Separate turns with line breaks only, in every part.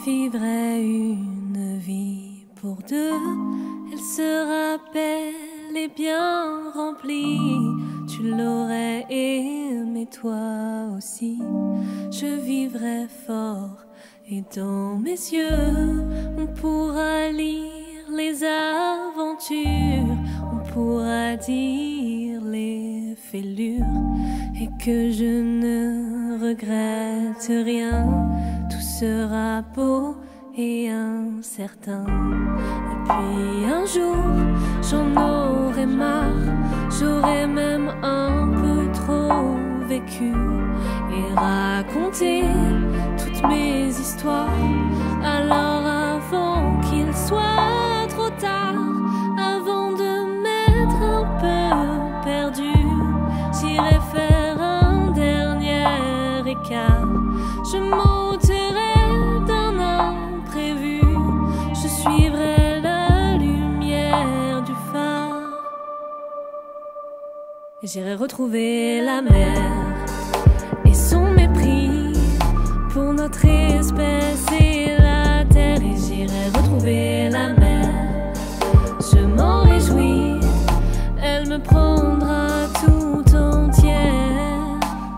vivrais une vie pour deux, elle sera belle et bien remplie. Tu l'aurais aimé toi aussi. Je vivrais fort et dans mes yeux on pourra lire les aventures, on pourra dire les fêlures, et que je ne regrette rien. Tout sera beau et incertain. Et puis un jour j'en aurai marre, j'aurai même un peu trop vécu, et raconter toutes mes histoires. Alors avant qu'il soit trop tard, avant de m'être un peu perdu, j'irai faire un dernier écart. Je m'ôterai d'un imprévu, je suivrai la lumière du phare, et j'irai retrouver la mer et son mépris pour notre espèce et la terre. Et j'irai retrouver la mer, je m'en réjouis, elle me prendra tout entière.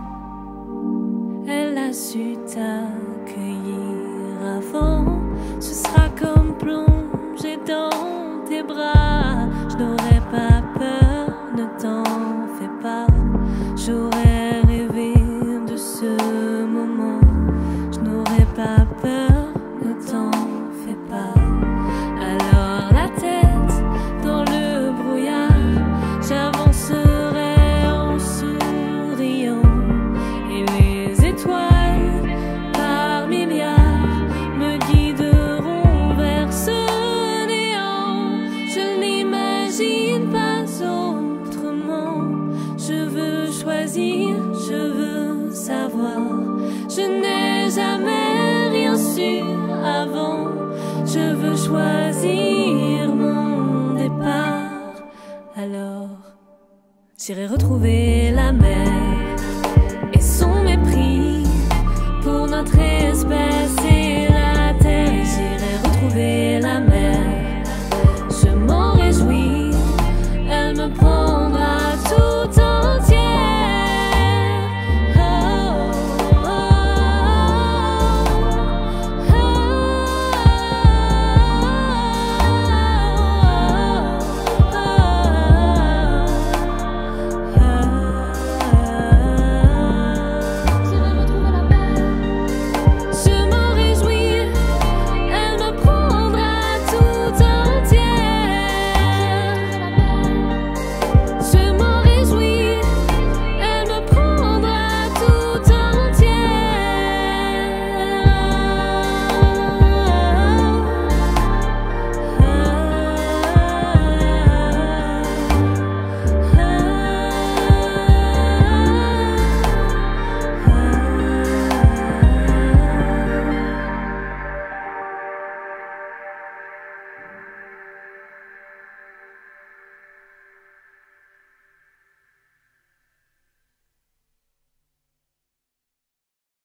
Elle a su t'accueillir avant, ce sera comme plonger dans tes bras. Je n'aurai pas peur, ne t'en fais pas, j'aurais rêvé de ce moment. Je n'aurai pas peur, ne t'en fais pas. Alors la tête dans le brouillard, j'avancerai en souriant, et les étoiles par milliards me guideront vers ce néant. Je n'imagine pas autrement, je veux choisir, je veux savoir. Je n'ai jamais rien su avant, je veux choisir mon départ. Alors j'irai retrouver la mer et son mépris pour notre espèce